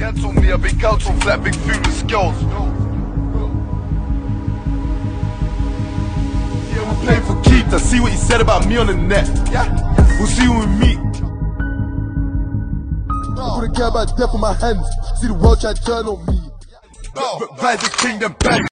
Cancel me, I've been cancelled, flat big food with skills. Yeah, we're playing for keeps. I see what you said about me on the net. We'll see when we meet. I wouldn't care about death on my hands. See the world try to turn on me. Rise the kingdom back.